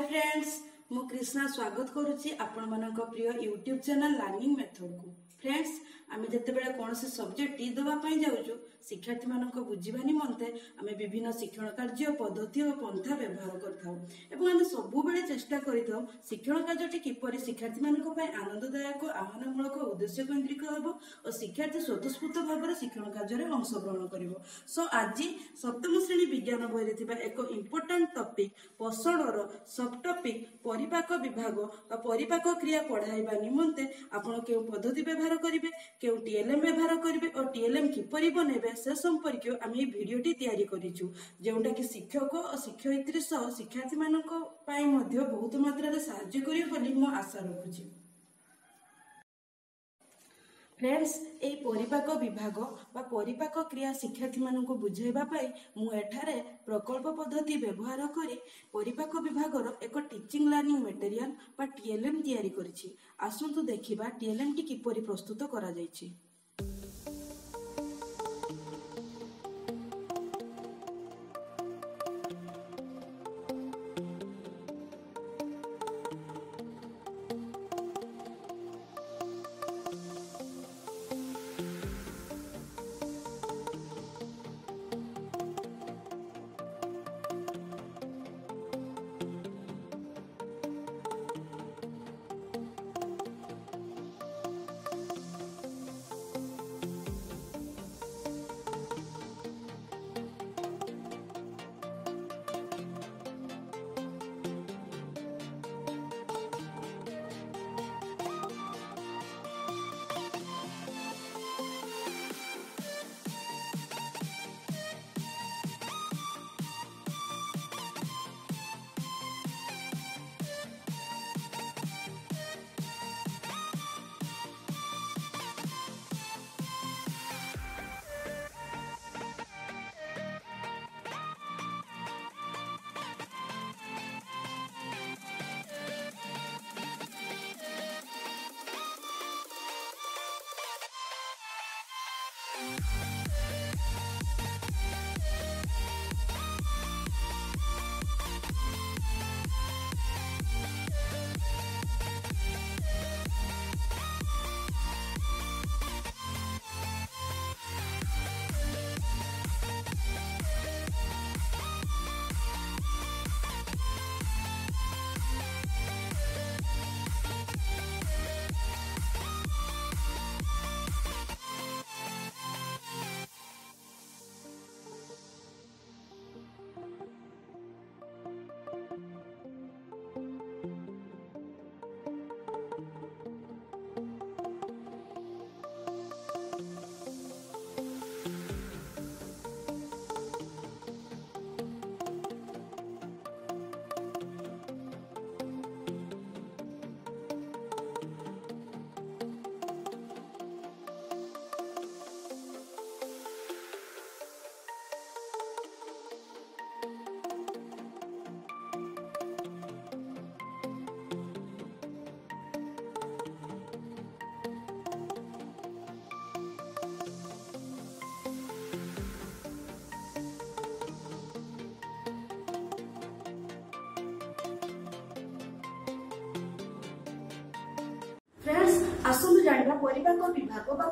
Friends मु कृष्णा स्वागत करुच्ची आपण मानक प्रिय यूट्यूब चैनल लर्निंग मेथड को। फ्रेंड्स आमे जेतेबेले कोनोसी सब्जेक्ट टी देवा पई जाउछु शिक्षार्थी मानक बुझिबा निमंते आमे विभिन्न शिक्षण कार्य पद्धति और पंथा व्यवहार करथाउ एवं आमे सबु बेले चेष्टा करिथाउ शिक्षण कार्यटी किपरि शिक्षार्थी मानक पई आनंददायक आह्वानमूलक उद्देश्य केंद्रित हेबो और शिक्षार्थी स्वतःस्फूर्त भाव शिक्षण कार्य में अंशग्रहण करिवो। सो आज सप्तम श्रेणी विज्ञान बही थिबा एक इंपोर्टेंट टॉपिक पोषणर सब टॉपिक परिपाक विभाग बा परिपाक क्रिया पढ़ाइबा निमंते आपण केउ पद्धति व्यवहार करिवे केउ टीएलएम व्यवहार करिवे और टीएलएम किपरि बनेबे से संपर्क आमे भिडियोटी तयारी करिछु जेउटा कि शिक्षक और शिक्षयित्री सह शिक्षार्थी मानक पई मध्ये बहुत मात्रा रे सहाय्य करियो बोली मो आशा रखुछि। फ्रेंड्स ए परिपाक विभाग बा परिपाक क्रिया शिक्षार्थी मानक बुझाइबा पाई मु एठारे प्रकल्प पद्धति व्यवहार करी परिपाक विभागर एक टीचिंग लर्निंग मटेरियल बा टीएलएम तयारी करिछि। आसंतु देखिबा टीएलएम टी किपरि प्रस्तुत करा जायछि। फ्रेंड्स आसंतु जानिबा परिपाक विभाग बा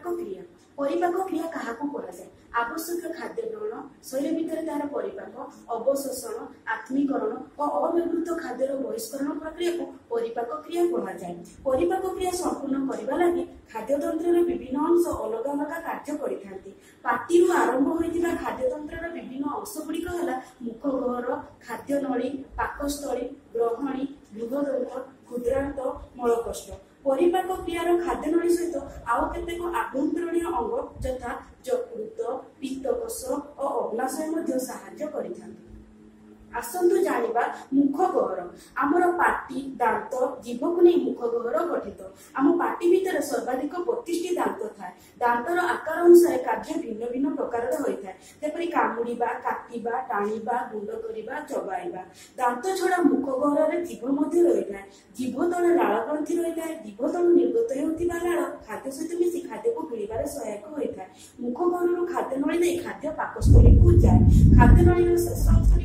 परिपाक क्रिया काहाकू करा जाय। आवश्यक खाद्य ग्रहण शरीर भितर तार परिपाक अवशोषण आत्मीकरण और अव्यवहृत खाद्यर बहिष्करण प्रक्रिया को परिपाक क्रिया कहा जाय। परिपाक क्रिया संपूर्ण करबा लागि खाद्य तंत्र विभिन्न अंश अलग अलग कार्य करिथांती। पाटी आरंभ होइतिबा खाद्य तंत्र विभिन्न अंश गुड़िक हला मुखगहर खाद्य नली पाकस्थली ग्रहणी बृहदंत क्षुद्रांत मलकोष्ठ। परिपाक क्रियार खाद्य नली सहित आउ केतेक आभ्यंतरणीय अंग यथा यकृत पित्तकोश और अग्नाशय मध्ये सहाय्य करिथांती। आसंतु जानिबा मुखगहर आमर पाटी दांत जीभ को नहीं मुखगहर गठित। आम पाटी भितर सर्वाधिक 32टी दांत थाए। दांतर आकार अनुसार कार्य भिन्न भिन्न प्रकार होता है जेपरि कामुड़िबा काटिबा टाणिबा गुंड करिबा चबाइबा। दांत छड़ा मुखगहर रे जीभ मध्ये रहिता है। जीभ तले लाल ग्रंथि रहिता है। जीभ तले निर्गत हेउतिबा लाल खाद्य सहित मिसी खाद्य को गिळिबारे सहायक होता है। मुखगहर खाद्य नळी खाद्य पाकस्थली को जाए। खाद्य नळी शेष अंशटी पाक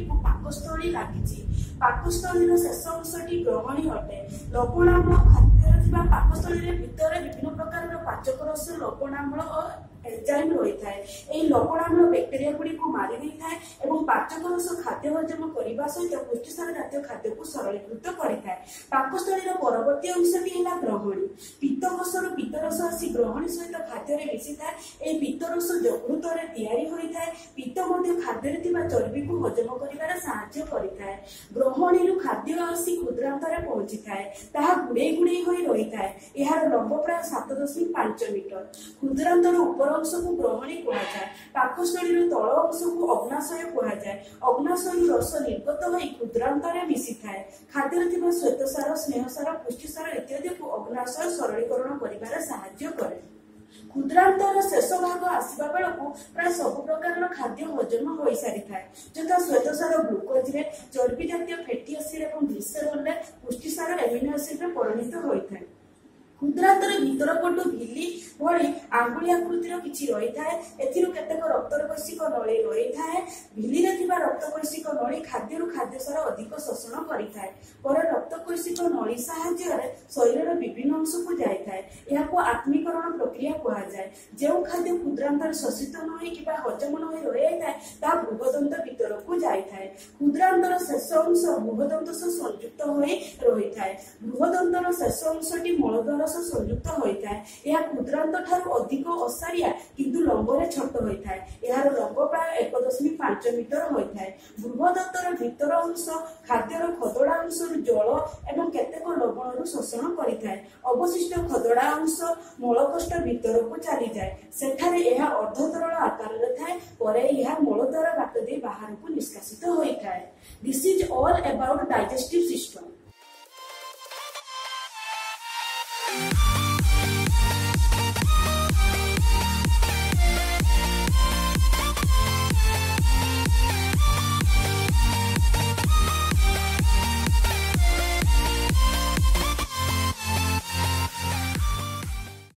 ପାକସ୍ଥଳୀ ଲାଗିଛି। ପାକସ୍ଥଳୀର ଶେଷ ଅଂଶଟି ଗ୍ରହଣୀ ଅଟେ। ଲବଣାମ୍ଳ ଖାଦ୍ୟରେ ଥିବା ପାକସ୍ଥଳୀରେ ଭିତରେ ବିଭିନ୍ନ ପ୍ରକାରର ପାଚକ ରସ, ଲବଣାମ୍ଳ ଓ ଏନଜାଇମ୍ ରହିଥାଏ। ଏହି ଲବଣାମ୍ଳ ବ୍ୟାକ୍ଟେରିଆ ଗୁଡ଼ିକୁ ମାରି ଦେଇଥାଏ ଏବଂ ପାଚକ ରସ ଖାଦ୍ୟ ହଜମ କରିବା ସହିତ ପୁଷ୍ଟିସାର ଜାତୀୟ ଖାଦ୍ୟକୁ ସରଳୀକୃତ କରିଥାଏ। ପାକସ୍ଥଳୀର ପରବର୍ତ୍ତୀ ଅଂଶଟି ହେଲା ଗ୍ରହଣୀ। ପିତ୍ତକୋଷରୁ ପିତ୍ତରସ ଆସି ଗ୍ରହଣୀ ସହିତ ଖାଦ୍ୟରେ ମିଶିଥାଏ। ଏହି ପିତ୍ତରସ ଯକୃତରେ ତିଆରି ହୋଇଥାଏ। ପିତ୍ତ ମଧ୍ୟ ଖାଦ୍ୟରେ ଥିବା ଚର୍ବିକୁ ହଜମ କରିବାରେ ସାହାଯ୍ୟ କରିଥାଏ। ଗ୍ରହଣୀରୁ ଖାଦ୍ୟ ଆସି କ୍ଷୁଦ୍ରାନ୍ତରେ ପହଞ୍ଚିଥାଏ। ତାହା ଗୁଡ଼େଇ ଗୁଡ଼େଇ ହୋଇ ରହିଥାଏ। ଏହାର ଲମ୍ବ ପ୍ରାୟ 7.5 ମିଟର। କ୍ଷୁଦ୍ରାନ୍ତର ଉପର ଅଂଶକୁ ଗ୍ରହଣୀ କୁହାଯାଏ। ପାକସ୍ଥଳୀର ତଳ ଅଂଶକୁ ଅଗ୍ନାଶୟ କୁହାଯାଏ। ଅଗ୍ନାଶୟରୁ ରସ ନିର୍ଗତ ହୋଇ କ୍ଷୁଦ୍ରାନ୍ତରେ ମିଶିଥାଏ। ଖାଦ୍ୟରେ ଥିବା ଶ୍ୱେତସାର, ସ୍ନେହସାର, ପୁଷ୍ଟିସାର ଇତ୍ୟାଦିକୁ ଅଗ୍ନାଶୟ ସରଳୀକରଣ କରିବାରେ ସାହାଯ୍ୟ କରେ। କ୍ଷୁଦ୍ରାନ୍ତର ଶେଷ ଭାଗ ଆସିବା ବେଳକୁ ପ୍ରାୟ ସବୁ ପ୍ରକାରର ଖାଦ୍ୟ ହଜମ ହୋଇସାରିଥାଏ, ଯଥା ଶ୍ୱେତସାର ଗ୍ଲୁକୋଜରେ, ଚର୍ବି ଜାତୀୟ ଫ୍ୟାଟି ଏସିଡ୍ ଏବଂ ଗ୍ଲିସେରଲରେ, ପୁଷ୍ଟିସାର ଆମିନୋ ଏସିଡରେ ପରିଣତ ହୋଇଥାଏ। କ୍ଷୁଦ୍ରାନ୍ତର ଭିତର ପଟୁ ଭିଲି ଭଳି ଆଙ୍ଗୁଳି ଆକୃତିର କିଛି ରହିଥାଏ। ଏଥିରୁ କେତେକ ରକ୍ତକୈଶିକ ନଳୀ ରହିଥାଏ। ଭିଲିରେ ଥିବା ରକ୍ତକୈଶିକ ନଳୀ ଖାଦ୍ୟରୁ ଖାଦ୍ୟସାର ଅଧିକ ଶୋଷଣ କରିଥାଏ। ପରେ ରକ୍ତକୈଶିକ ନଳୀ ସାହାଯ୍ୟରେ ଶରୀରର ବିଭିନ୍ନ ଅଂଶକୁ ଯାଇଥାଏ। ଏହାକୁ ଆତ୍ମୀକରଣ ପ୍ରକ୍ରିୟା କୁହାଯାଏ। ଯେଉଁ ଖାଦ୍ୟ କ୍ଷୁଦ୍ରାନ୍ତରେ ଶୋଷିତ ନ ହୋଇ କିମ୍ବା ହଜମ ନ ହୋଇ ରହିଯାଇଥାଏ ତାହା ବୃହଦନ୍ତ ଭିତରକୁ ଯାଇଥାଏ। କ୍ଷୁଦ୍ରାନ୍ତର ଶେଷ ଅଂଶ ବୃହଦନ୍ତ ସହ ସଂଯୁକ୍ତ ହୋଇ ରହିଥାଏ। ବୃହଦନ୍ତର ଶେଷ ଅଂଶଟି ମଳଦ୍ୱାର ସହ ସଂଯୁକ୍ତ ହୋଇଥାଏ। ଏହା କ୍ଷୁଦ୍ରାନ୍ତ ଠାରୁ ଅଧିକ ଓସାରିଆ କିନ୍ତୁ ଲମ୍ବରେ ଛୋଟ ହୋଇଥାଏ। ଏହାର ଲମ୍ବ ପ୍ରାୟ 1.5 ମିଟର ହୋଇଥାଏ। ବୃହଦନ୍ତର ଭିତର ଅଂଶ ଖାଦ୍ୟର ଖଦଡ଼ା ଅଂଶରୁ ଜଳ ଏବଂ କେତେକ ଲବଣରୁ ଶୋଷଣ କରିଥାଏ। ଅବଶିଷ୍ଟ ଖଦଡ଼ା ଅଂଶ ମଳକୋଷ୍ଠ ଭିତରକୁ ଚାଲିଯାଏ। ସେଠାରେ ଏହା ଅର୍ଦ୍ଧତରଳ ଆକାରରେ ଥାଏ। ପରେ ଏହା ମଳଦ୍ୱାର ବାଟ ଦେଇ ବାହାରକୁ ନିଷ୍କାସିତ ହୋଇଥାଏ। This is all about digestive system.